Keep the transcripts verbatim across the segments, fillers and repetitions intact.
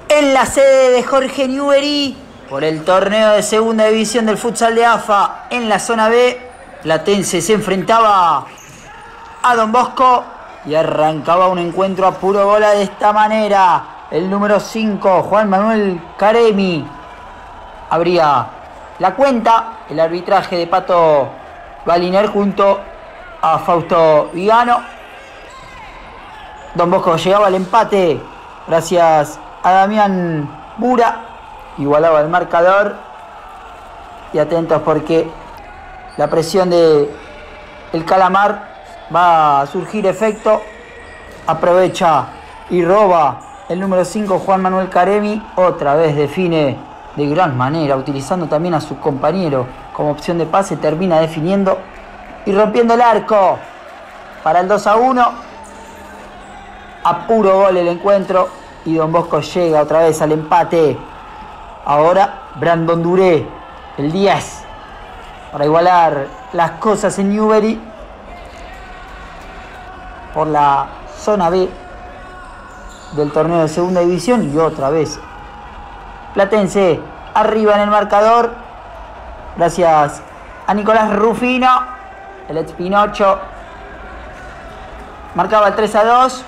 En la sede de Jorge Newbery, por el torneo de segunda división del futsal de A F A, en la zona B, Platense se enfrentaba a Don Bosco y arrancaba un encuentro a puro bola de esta manera. El número cinco, Juan Manuel Caremi, abría la cuenta. El arbitraje de Pato Baliner junto a Fausto Vigano. Don Bosco llegaba al empate gracias a Damián Bura. Igualaba el marcador. Y atentos porque la presión de el Calamar va a surgir efecto. Aprovecha y roba el número cinco, Juan Manuel Caremi. Otra vez define de gran manera, utilizando también a su compañero como opción de pase. Termina definiendo y rompiendo el arco para el dos a uno. A puro gol el encuentro. Y Don Bosco llega otra vez al empate. Ahora Brandon Duré, el diez, para igualar las cosas en Newbery. Por la zona B del torneo de segunda división. Y otra vez Platense arriba en el marcador gracias a Nicolás Rufino. El ex Pinocho marcaba el tres a dos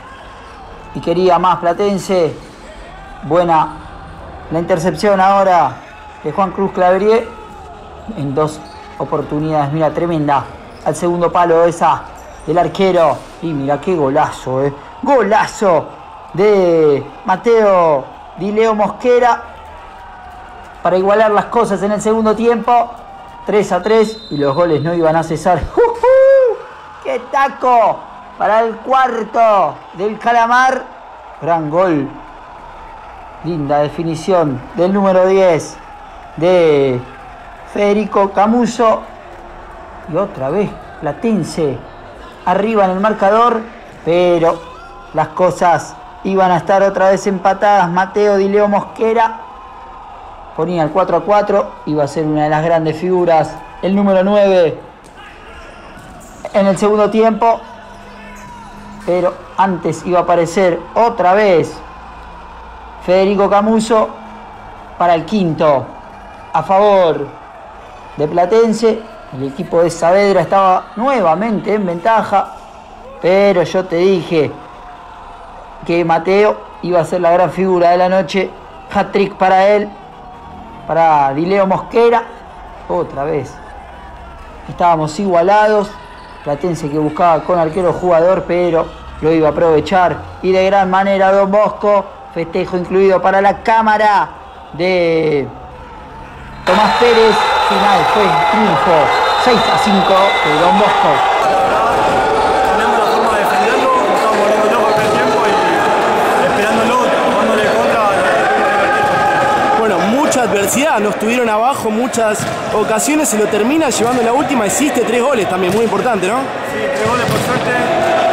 y quería más Platense. Buena la intercepción ahora de Juan Cruz Claverier en dos oportunidades. Mira, tremenda al segundo palo esa del arquero. Y mira qué golazo, eh. Golazo de Mateo Di Leo Mosquera para igualar las cosas en el segundo tiempo. tres a tres y los goles no iban a cesar. ¡Uh-huh! ¡Qué taco! Para el cuarto del Calamar. Gran gol. Linda definición del número diez de Federico Camuso. Y otra vez Platense arriba en el marcador, pero las cosas iban a estar otra vez empatadas. Mateo Di Leo Mosquera ponía el cuatro a cuatro. Iba a ser una de las grandes figuras el número nueve en el segundo tiempo. Pero antes iba a aparecer otra vez Federico Camuso para el quinto a favor de Platense. El equipo de Saavedra estaba nuevamente en ventaja, pero yo te dije que Mateo iba a ser la gran figura de la noche. Hat-trick para él, para Di Leo Mosquera. Otra vez estábamos igualados. Platense que buscaba con arquero jugador, pero lo iba a aprovechar y de gran manera Don Bosco. Festejo incluido para la cámara de Tomás Pérez. Final fue triunfo seis a cinco de Don Bosco. Tenemos la forma de defenderlo, nos estamos volviendo locos por el tiempo y esperándolo, jugándole contra. Bueno, mucha adversidad, nos tuvieron abajo muchas ocasiones y lo termina llevando la última. Hiciste tres goles también, muy importante, ¿no? Sí, tres goles por suerte.